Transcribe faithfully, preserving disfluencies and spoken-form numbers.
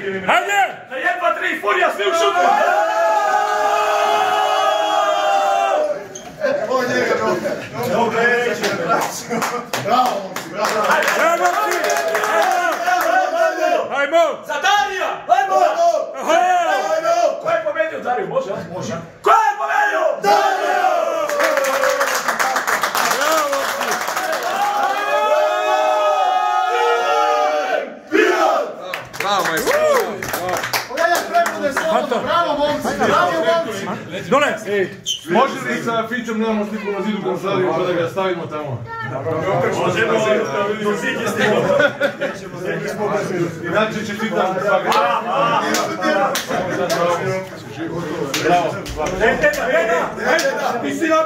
Hajde! Na jedan, dva, tri, Furija, svi u šutu! Evo njega, dobro. Dobro, bravo, momci, bravo. Bravo, momci! Hajmo! Za Darija! Hajmo! Ko je pobedio Dariju? Može, ja? Može. Ko je pobedio? Darija! Bravo! Bravo, majstor! Bravo, momci, bravo, momci. Dole! Može li sa Fićom nemamo sliku na zidu kad stavimo pa da ga stavimo tamo? Možemo, do Zigi stigo. Inače čestitam svaki. Bravo. Bravo.